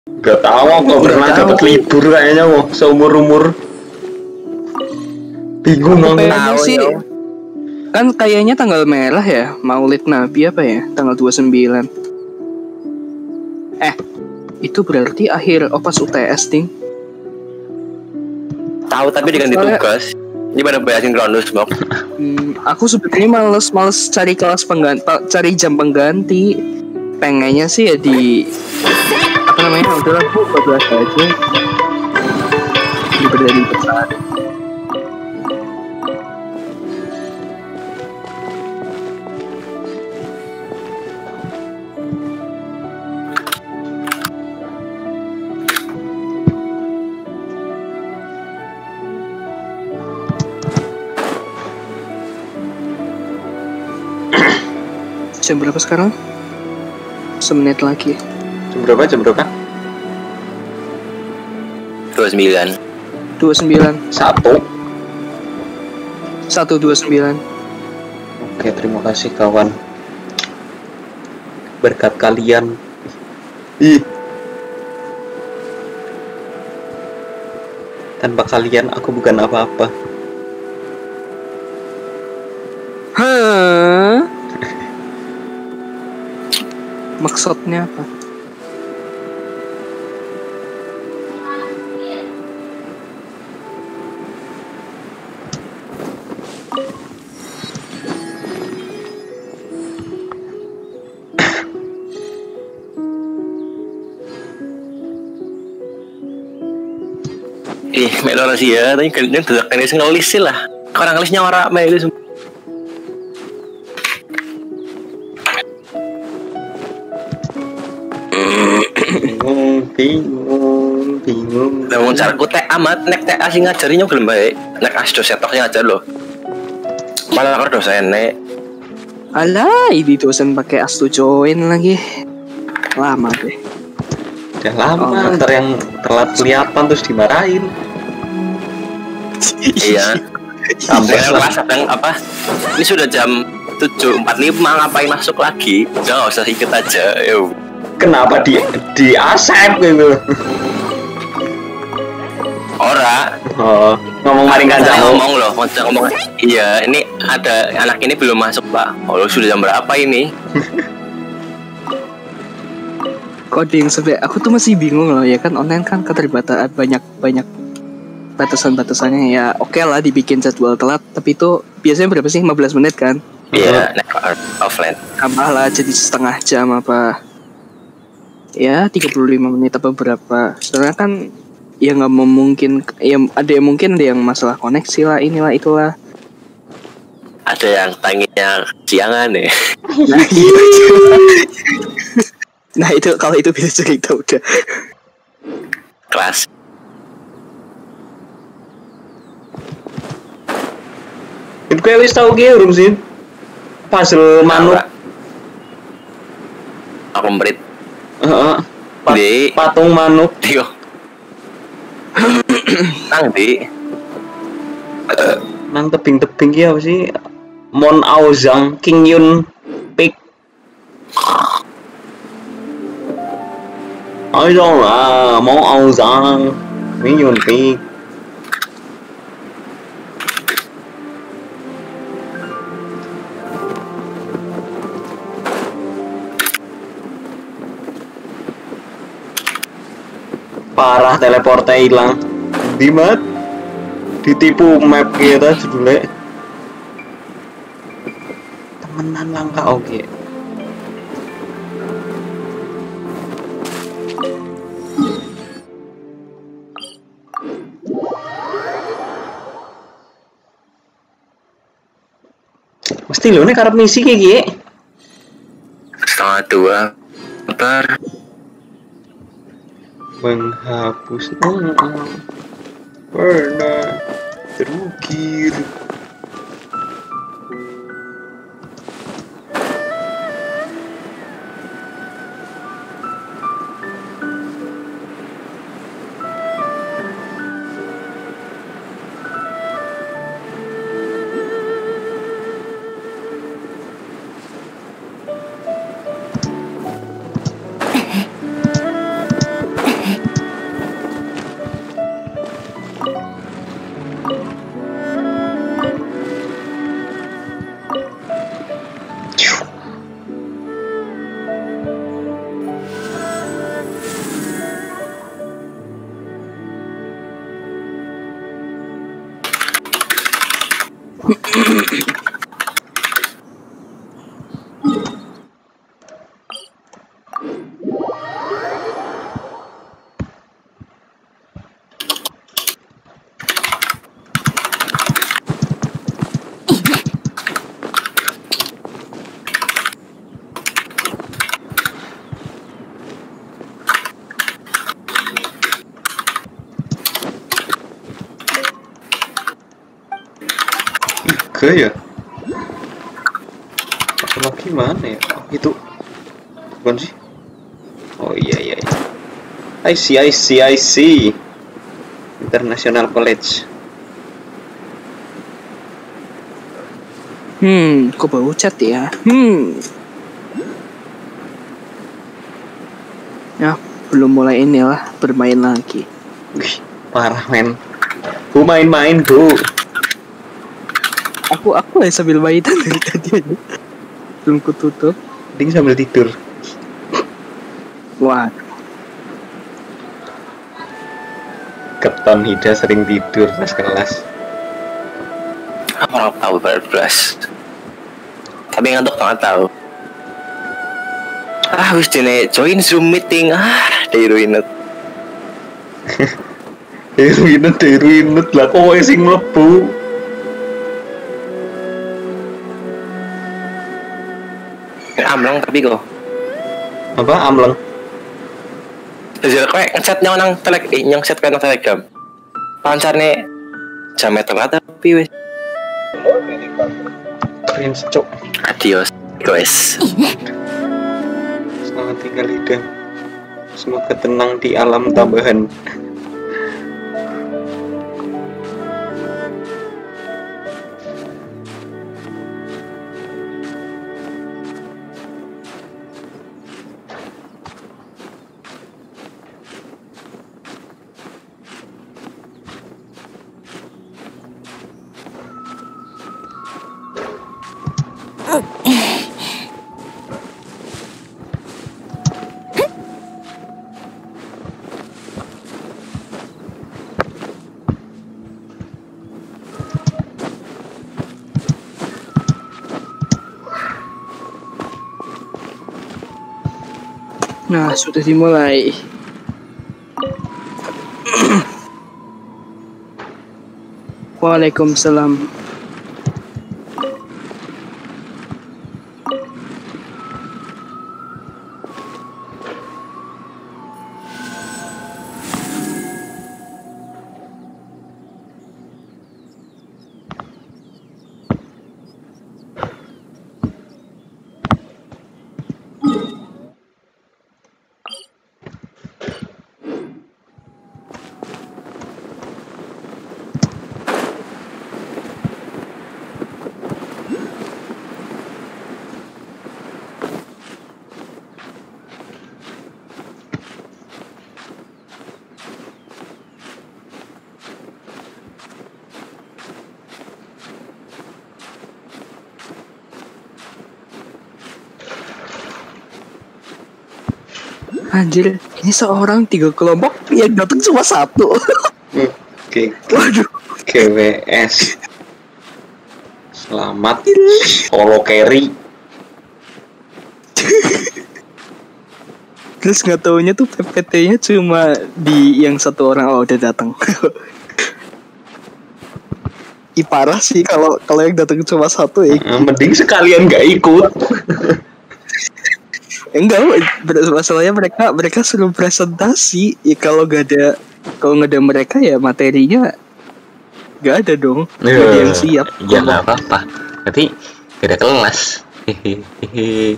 Gak tahu, nggak pernah dapat libur kayaknya seumur umur. Bingung Aku aku. pengennya sih kan kayaknya tanggal merah ya, Maulid Nabi apa ya, tanggal 29. Itu berarti akhir opas UTS ting. Tahu tapi diganti tugas. Ini pada bayarin groundus bok. Aku sebenarnya males cari kelas pengganti, cari jam pengganti. Pengennya sih ya di apa namanya, udahlah aku 12 aja. Diberi besar. Jam berapa sekarang? Semenit lagi. Jam berapa? 29. 29. 129. Oke, terima kasih kawan. Berkat kalian. Tanpa kalian aku bukan apa-apa. Maksudnya apa? Melo rahasia, tapi kalian tidak ngelis sih lah. Orang ngelisnya orang Melo semua. Bingung. Namun caraku teh amat nek teh asing ngajarinya gelem bae. Nek as dosen tok ngajar loh. Malah karo dosen nek. Alah, ini dosen pakai astu join lagi. Lama deh. Udah lama, ntar yang telat kelihatan terus dimarahin. Iya. Sampai kelas yang apa? Ini sudah jam 7.45, ngapain masuk lagi? Udah nggak usah ikut aja. Yo. Kenapa di asep gitu? Ora. Oh, ngomong maring kancamu. Ngomong loh, ngomong. Iya, ini ada anak ini belum masuk pak. Oh, sudah jam berapa ini? Coding sebenarnya aku tuh masih bingung loh ya kan, online kan keterbatasan banyak batasan-batasannya ya. Oke lah dibikin jadwal telat, tapi itu biasanya berapa sih, 15 menit kan? Iya, offline. Tambah lah jadi setengah jam apa ya, 35 menit apa berapa. Soalnya kan ya nggak memungkin ya, ada yang mungkin ada yang masalah koneksi lah, inilah itulah. Ada yang tanginya siangan ya. Nah itu kalau itu bisa cerita udah. Kelas. Itu kayak wis tau ge urung sih. Puzzle manuk. Aku mbrit. Di patung manuk. Dio. Nang di. Nang tebing-tebing ya apa sih? Mon Aozang King Yun Peak. Ayo lah, mau Aozang King Yun Peak. Parah, teleportnya hilang. Dimat ditipu map kita judulnya. Temenan langka oke. Mesti lo nih karep misi kayak gini. 1:30. Ntar Menghapus pernah terukir. Tiga ya? Satu lagi mana ya? Oh, itu bukan sih? Oh iya. I see. International College. Kok bau cat ya? Ya, belum mulai inilah bermain lagi. Wih, parah men. Gue main-main bro. Aku sambil mainan dari tadi aja. Belum kututup. Ding sambil tidur. Wah, Keton Hida sering tidur pas kelas. Aku orang tahu beras. Tapi ngantuk banget tahu. Wis dene join Zoom meeting. Dari ruinut. Ruinut lah kok sing mlebu. Amlong tapi kok. Apa amleng? Jadi kowe ngechat nang Telegram. Pancane jamet tapi wis. Keren secok. Adios guys. Selamat tinggal Hida. Semoga tenang di alam tambahan. nah sudah dimulai. Waalaikumsalam. Anjir, ini seorang 3 kelompok yang datang cuma 1. Oke. Waduh. GWS. Selamat solo carry. Terus nggak taunya tuh PPT-nya cuma di yang 1 orang udah datang. Parah sih kalau yang datang cuma 1 ya. Mending sekalian nggak ikut. Enggak, masalahnya mereka suruh presentasi. Ya kalau nggak ada mereka ya materinya nggak ada dong. Nggak ada yang siap. Ya nggak apa-apa. Berarti beda kelas. Hehehe.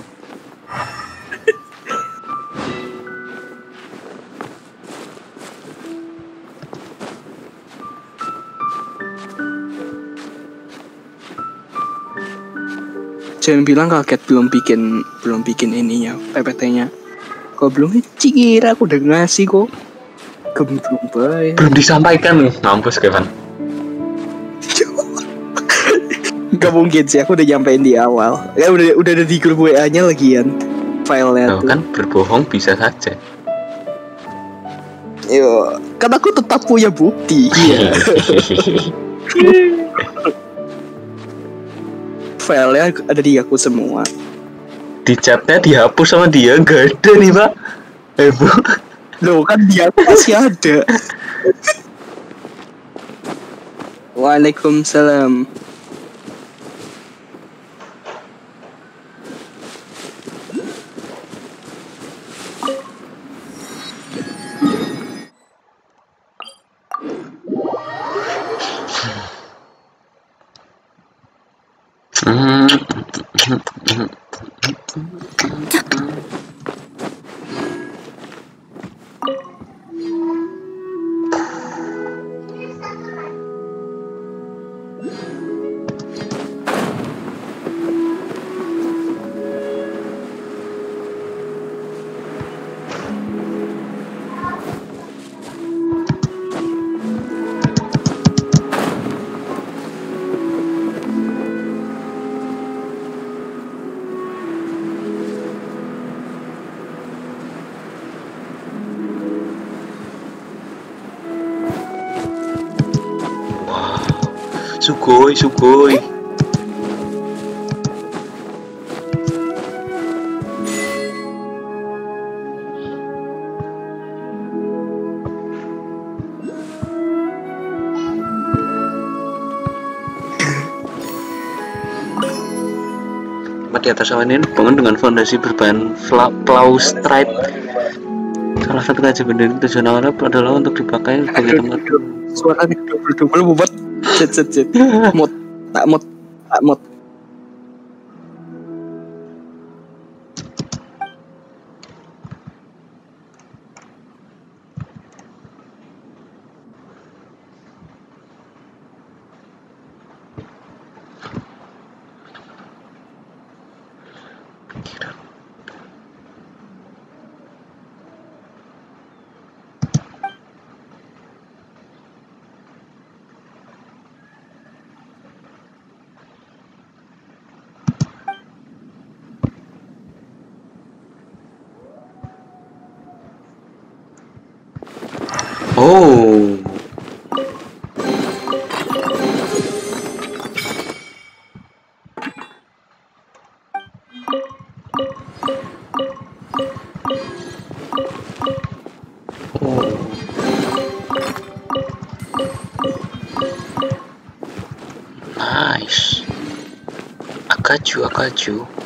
Jangan bilang kaget belum bikin ininya PPT-nya. Kok belum kira aku udah ngasih kok. Gemblung bae. Belum disampaikan nih. Mampus Kevin. Gak mungkin sih, aku udah nyampein di awal. Ya udah ada di grup WA-nya lagian filenya tuh. Kan berbohong bisa saja. Yo, kan aku tetap punya bukti. Iya. filenya ada di aku semua. Di chatnya dihapus sama dia, gak ada nih Pak. Bu. Loh kan di aku masih ada. Waalaikumsalam. Sugoi. Di atas awan ini dibangun dengan fondasi berbahan plaustrite. Salah satu kajian bendera tujuan awalnya adalah untuk dipakai sebagai tempat. Suara double buat cet. Tak mut. Oh. Nice. Akaju.